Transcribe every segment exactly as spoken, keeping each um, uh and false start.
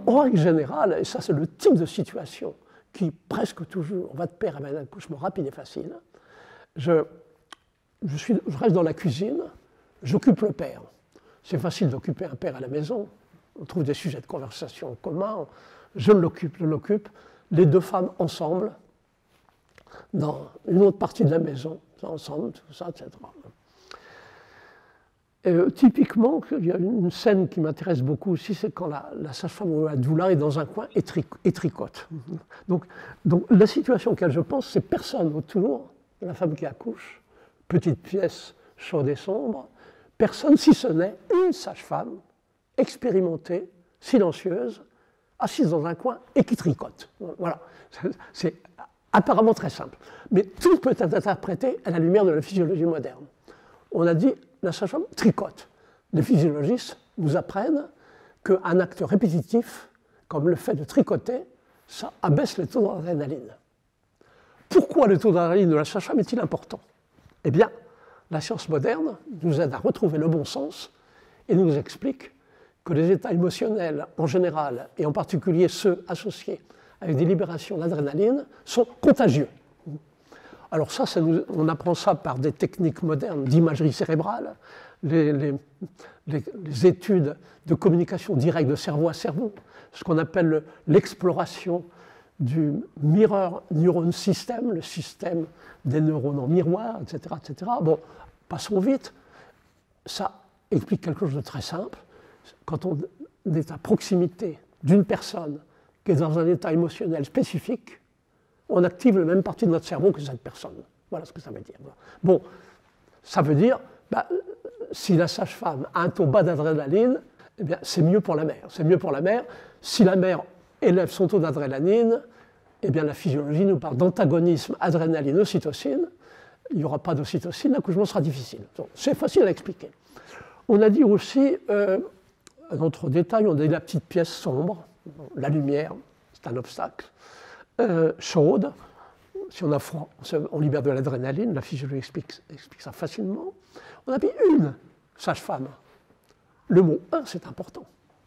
en règle générale, et ça c'est le type de situation qui presque toujours va de pair avec un accouchement rapide et facile, je, je, suis, je reste dans la cuisine, j'occupe le père. C'est facile d'occuper un père à la maison, on trouve des sujets de conversation en commun, je l'occupe, je l'occupe, les deux femmes ensemble, dans une autre partie de la maison, ensemble, tout ça, et cetera. Et, euh, typiquement, il y a une scène qui m'intéresse beaucoup aussi, c'est quand la, la sage-femme ou la doula est dans un coin et, tri, et tricote. Donc, donc la situation auquel je pense, c'est personne autour de la femme qui accouche, petite pièce chaude et sombre, personne si ce n'est une sage-femme expérimentée, silencieuse, assise dans un coin et qui tricote. Voilà, c'est apparemment très simple. Mais tout peut être interprété à la lumière de la physiologie moderne. On a dit, la sage-femme tricote. Les physiologistes nous apprennent qu'un acte répétitif, comme le fait de tricoter, ça abaisse les taux d'adrénaline. Pourquoi le taux d'adrénaline de la sage-femme est-il important? Eh bien, la science moderne nous aide à retrouver le bon sens et nous explique que les états émotionnels en général, et en particulier ceux associés avec des libérations d'adrénaline, sont contagieux. Alors ça, ça nous, on apprend ça par des techniques modernes d'imagerie cérébrale, les, les, les, les études de communication directe de cerveau à cerveau, ce qu'on appelle l'exploration du mirror neuron system, le système des neurones en miroir, et cetera, et cetera. Bon, passons vite. Ça explique quelque chose de très simple. Quand on est à proximité d'une personne qui est dans un état émotionnel spécifique, on active la même partie de notre cerveau que cette personne. Voilà ce que ça veut dire. Bon, ça veut dire, bah, si la sage-femme a un taux bas d'adrénaline, eh bien, c'est mieux pour la mère. C'est mieux pour la mère. Si la mère élève son taux d'adrénaline, eh bien, la physiologie nous parle d'antagonisme adrénaline-ocytocine. Il n'y aura pas d'ocytocine, l'accouchement sera difficile. C'est facile à expliquer. On a dit aussi, euh, un autre détail, on a dit la petite pièce sombre, la lumière, c'est un obstacle. Euh, chaude, si on a froid, on libère de l'adrénaline, la physiologie explique, explique ça facilement. On a mis une sage-femme. Le mot un, c'est important.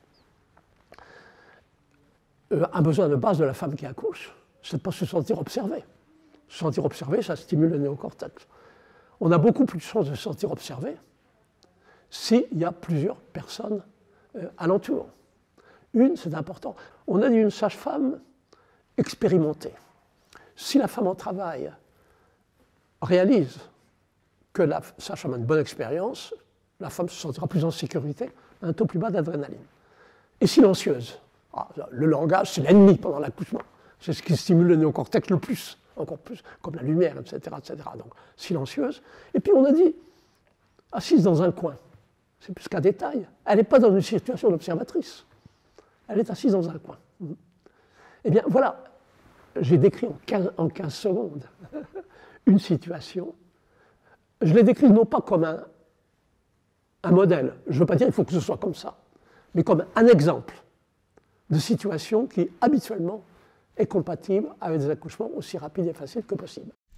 Euh, un besoin de base de la femme qui accouche, c'est de ne pas se sentir observée. Se sentir observé, ça stimule le néocortex. On a beaucoup plus de chances de se sentir observé s'il y a plusieurs personnes euh, alentour. Une, c'est important. On a dit une sage-femme expérimentée. Si la femme en travail réalise que la sage-femme a une bonne expérience, la femme se sentira plus en sécurité, un taux plus bas d'adrénaline. Et silencieuse. Ah, le langage, c'est l'ennemi pendant l'accouchement. C'est ce qui stimule le néocortex le plus, encore plus, comme la lumière, et cetera, et cetera. Donc, silencieuse. Et puis, on a dit, assise dans un coin. C'est plus qu'un détail. Elle n'est pas dans une situation d'observatrice. Elle est assise dans un coin. Eh bien, voilà, j'ai décrit en quinze, en quinze secondes une situation. Je l'ai décrit non pas comme un, un modèle, je ne veux pas dire qu'il faut que ce soit comme ça, mais comme un exemple de situation qui, habituellement, est compatible avec des accouchements aussi rapides et faciles que possible.